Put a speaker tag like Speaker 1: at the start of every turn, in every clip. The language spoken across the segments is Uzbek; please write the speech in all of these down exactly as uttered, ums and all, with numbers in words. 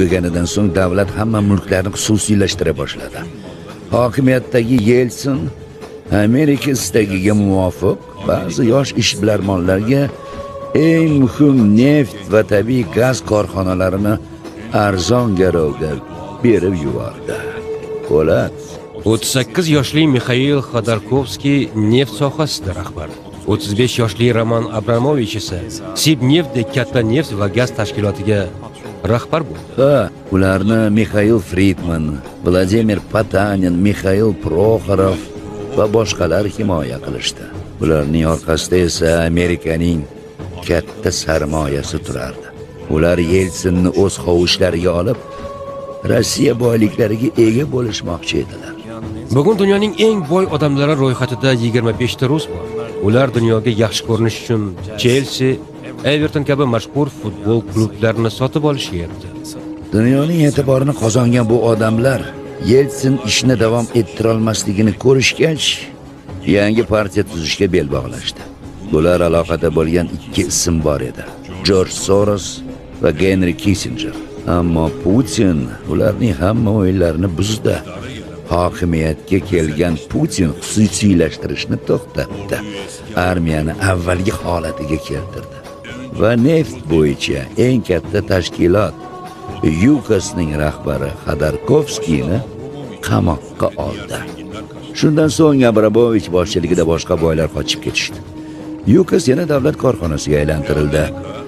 Speaker 1: tugaganidan so'ng davlat hamma mulklarni xususiylashtira boshladi. Hokimiyatdagi Yeltsin Amerika istagiga muvofiq ba'zi yosh ishbilarmonlarga eng muhim neft va tabiiy gaz korxonalarini arzon garovga berib yubordi. Po'lat
Speaker 2: o'ttiz sakkiz yoshli Mixail Xodorkovskiy neft sohasida rahbar. o'ttiz besh yoshli Roman Abramovich esa Sibneftdek katta neft va gaz tashkilotiga rahbar bo'ldi.
Speaker 1: Ha, ularni Mikhail Friedman, Vladimir Potanin, Mikhail Prokhorov va boshqalar himoya qilishdi. Ularning orqasida esa Amerikaning katta sarmoyasi turardi. Ular Yeltsinni o'z hovushlariga olib, Rossiya boyliklariga ega bo'lishmoqchi edilar.
Speaker 2: Bugun dunyoning eng boy odamlari ro'yxatida yigirma besh ta rus bor. Ular dunyoga yaxshi ko'rinish uchun Chelsea, Everton kabi mashhur futbol klublarini sotib olishyapti.
Speaker 1: Dunyoning e'tiborini qozongan bu odamlar Yeltsin ishni davom ettira olmasligini ko'rishgach, yangi partiya tuzishga bel bog'lashdi. Bular aloqada bo'lgan ikki ism bor edi: George Soros va Henry Kissinger. Ammo Putin ularning hamma o'yinlarini buzdi. Hokimiyatga kelgan Putin xususiylashtirishni to'xtatdi. Armiyani avvalgi holatiga keltirdi va neft bo'yicha eng katta tashkilot Yukosning rahbari Xodorkovskiyni qamoqqa oldi. Shundan so'ng Abramovich boshchiligida boshqa boylar qochib ketishdi. Yukos yana davlat korxonasiga aylantirildi.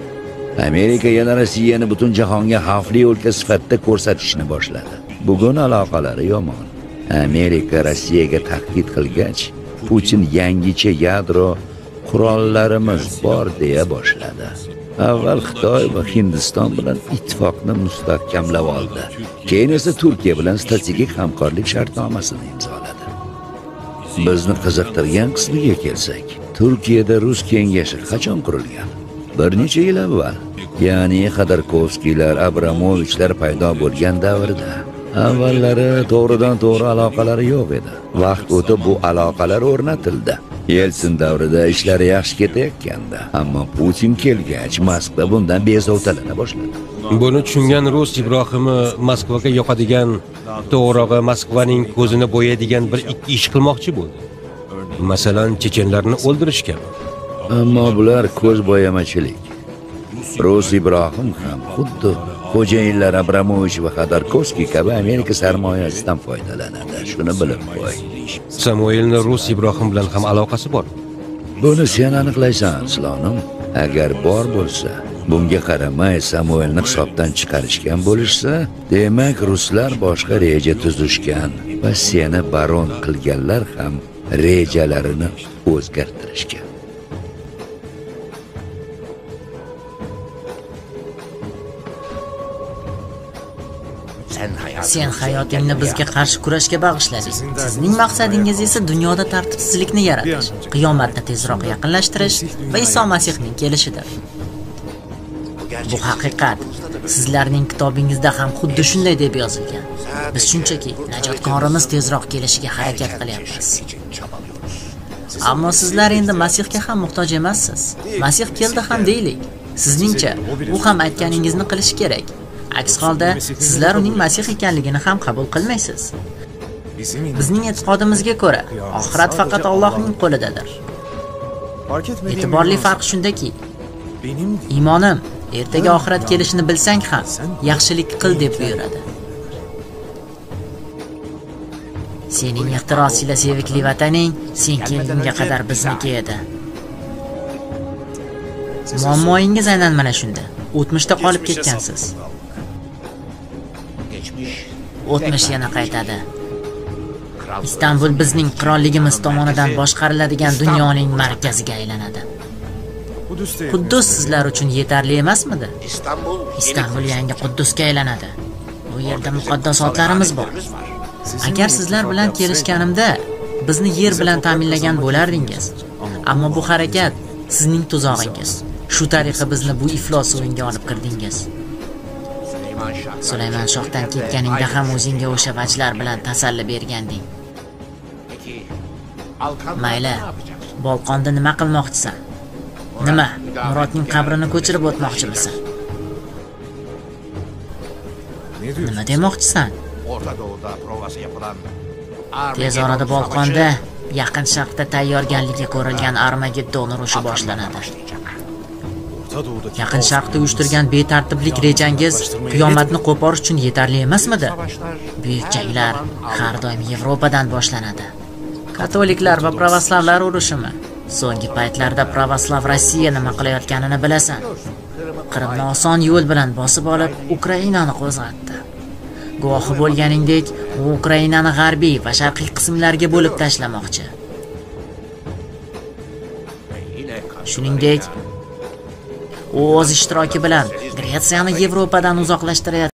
Speaker 1: Amerika yana Rossiyani butun jahonga xavfli o'lka sifatida ko'rsatishni boshladi. Bugun aloqalari yomon. Amerika Rossiyaga tahdid qilgach, Putin yangicha yadro qurollarimiz bor deya boshladi. Avval Xitoy va Hindiston bilan ittifoqni mustahkamlab oldi. Keyin esa Turkiya bilan strategik hamkorlik shartnomasini imzoladi. Bizni qiziqtirgan qismiga kelsak, Turkiyada Rus kengashi qachon qurilgan? Bir necha yil avval, ya'ni Xodorkovskiylar, Abramovichlar paydo bo'lgan davrda. Avvallari to'g'ridan to'g'ri aloqalari yo'q edi. Vaqt o'tib bu aloqalar o'rnatildi. Yeltsin davrida ishlar yaxshi ketayotgandi, ammo Putin kelgach, Moskva bundan bezovtalana boshladi.
Speaker 2: Buni tushungan Rus Ibrohimi Moskvaga yoqadigan, to'g'rog'i Moskvaning ko'zini bo'yaydigan bir ikki ish qilmoqchi bo'ldi. Masalan, chechenlarni o'ldirish kabi.
Speaker 1: Ammo bular ko'z bo'yamachilik. Rus Ibrohim ham xuddi xo'jayinlar Abramovich va Xodorkovskiy kabi Amerika sarmoyasidan foydalanadi. Shuni bilib qo'y.
Speaker 2: Samuelning Rus Ibrohim bilan ham aloqasi bor.
Speaker 1: Buni sen aniqlaysan, Islonim. Agar bor bo'lsa, bunga qaramay Samuelni hisobdan chiqarishgan bo'lishsa, demak ruslar boshqa reja tuzishgan va seni baron qilganlar ham rejalarini o'zgartirishgan.
Speaker 3: Sen hayotingni bizga qarshi kurashga bag'ishlading. Sizning maqsadingiz esa dunyoda tartibsizlikni yaratish, qiyomatni tezroq yaqinlashtirish va Iso Masihning kelishidir. Bu haqiqat. Sizlarning kitobingizda ham xuddi shunday deb yozilgan. Biz shunchaki najotkorimiz tezroq kelishiga harakat qilyapmiz. Ammo sizlar endi Masihga ham muhtoj emassiz. Masih keldi ham deylik. Sizningcha, u ham aytganingizni qilish kerak. Aks holda sizlar uning Masih ekanligini ham qabul qilmaysiz. Bizning e'tiqodimizga ko'ra, oxirat faqat Allohning qo'lidadir. E'tiborli farq shundaki, iymonim ertaga oxirat kelishini bilsang ham yaxshilik qil deb buyuradi. Sening ixtiros ila sevikli vataning sen kelgunga qadar bizniki edi. Muammoingiz aynan mana shunda. O'tmishda qolib ketgansiz. O'tmish yana qaytadi. Istanbul bizning qirolligimiz tomonidan boshqariladigan dunyoning markaziga aylanadi. Quddus sizlar uchun yetarli emasmidi? Istanbul yangi Quddusga aylanadi. Bu yerda muqaddasotlarimiz bor. Agar sizlar bilan kelishganimda bizni yer bilan ta'minlagan bo'lardingiz. Ammo bu harakat sizning tuzog'ingiz. Shu tariqa bizni bu iflos o'yinga olib kirdingiz. Sulaymon shohdan ketganingda ham o'zingga o'sha vajlar bilan tasalli berganding. Mayli, Bolqonda nima qilmoqchisan? Nima? Murodning qabrini ko'chirib o'tmoqchimisan? Nima demoqchisan?
Speaker 4: Orta Doğu'da provası yapılan
Speaker 3: Tez orada Bolqonda Yaqin Sharqda tayyorgarligi ko'rilgan Armageddon urushi boshlanadi. Yaqin Sharqda uyushtirgan betartiblik rejangiz qiyomatni qo'porish uchun yetarli emasmidi? Buyuk janglar har doim Yevropadan boshlanadi. Katoliklar va pravoslavlar urushimi? So'nggi paytlarda pravoslav Rossiya nima qilayotganini bilasan. Qrimni oson yo'l bilan bosib olib, Ukrainani qo'zg'atdi. Guvohi bo'lganingdek, u Ukrainani g'arbiy va sharqiy qismlarga bo'lib tashlamoqchi. Shuningdek, u o'z ishtiroki bilan Gretsiyani Yevropadan uzoqlashtirayotgan